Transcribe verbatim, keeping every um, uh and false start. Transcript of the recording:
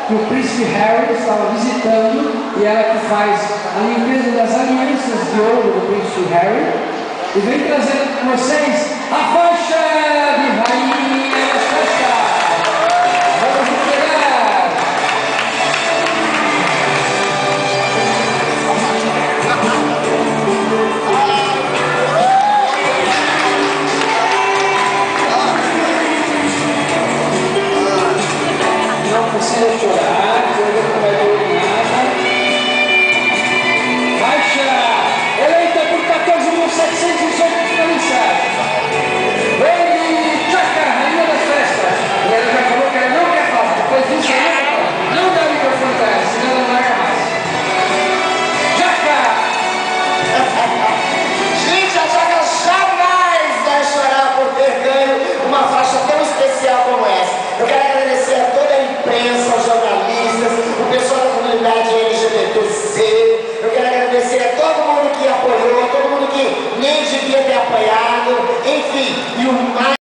que o príncipe Harry estava visitando, e ela que faz a limpeza das alianças de ouro do príncipe Harry, e vem trazendo com vocês a faixa de rainha das festas. Vamos entregar! Não precisa chorar, que hoje não vai doer nada. Faixa eleita por quatorze mil setecentos e dezoito finalistas. Lady Chaka, rainha das festas. E ela já falou que ela não quer falar. Depois disso, ela não dá o microfone para ela, senão ela não larga mais. Chaka! Gente, a Chaka jamais vai chorar por ter ganho uma faixa tão especial como essa. Eu quero agradecer a toda a imprensa, aos jornalistas, o pessoal da comunidade L G B T C. Eu quero agradecer a todo mundo que apoiou, todo mundo que nem devia ter apoiado. Enfim, e o mais